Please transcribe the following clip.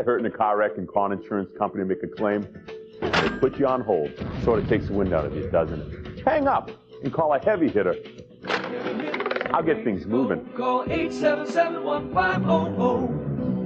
get hurt in a car wreck and call an insurance company to make a claim, they put you on hold. Sort of takes the wind out of you, doesn't it? Hang up and call a heavy hitter. I'll get things moving. Call 877-1500.